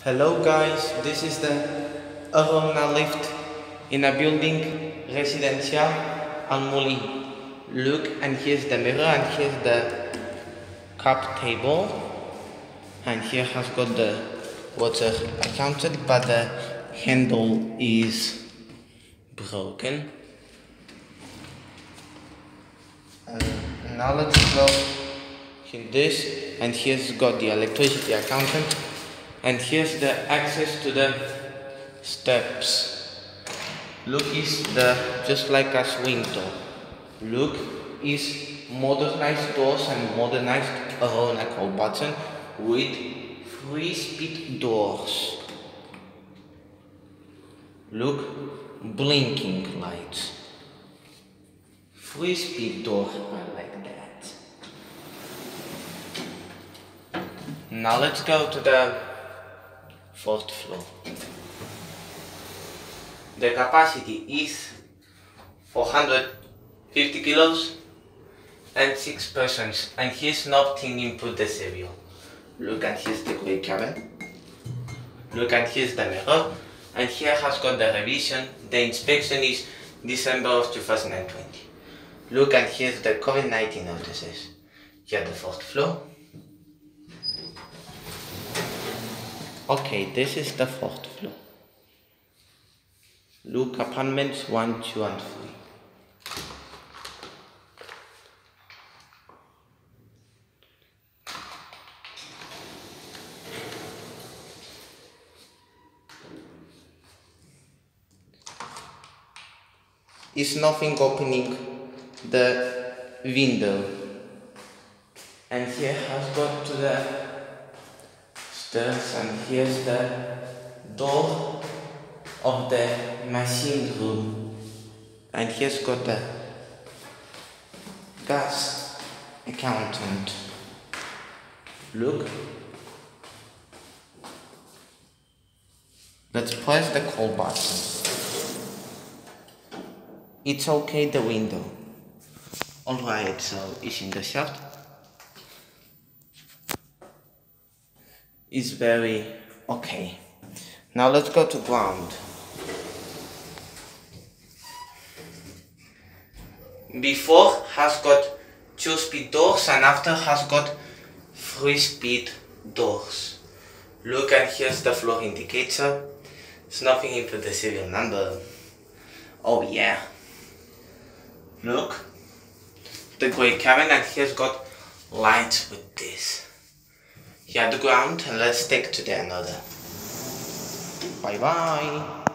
Hello guys, this is the Arona lift in a building residential Almoli. Look, and here's the mirror, and here's the cup table, and here has got the water accounted, but the handle is broken. Now let's go in this, and here's got the electricity accountant, and here's the access to the steps. Look, is the just like a swing door. Look, is modernized doors and modernized Arona call button with 3-speed doors. Look, blinking lights. 3-speed door, I like that. Now let's go to the 4th floor. The capacity is 450 kilos and 6 persons, and here's nothing input the serial. Look, and here's the great cabin. Look, and here's the mirror, and here has got the revision. The inspection is December of 2020. Look, and here's the COVID-19 notices. Here the 4th floor. Okay, this is the 4th floor. Look, apartments 1, 2 and 3. Is nothing opening the window, and here has got to the stairs, and here's the door of the machine room, and here's got the gas accountant. Look, let's press the call button. It's okay, the window. Alright, so it's in the shaft. It's very okay. Now let's go to ground. Before has got 2-speed doors, and after has got 3-speed doors. Look, and here's the floor indicator. There's nothing in for the serial number. Oh yeah. Look, the great cabin, and here's got lights with this. Here the ground, and let's take to the another. Bye bye.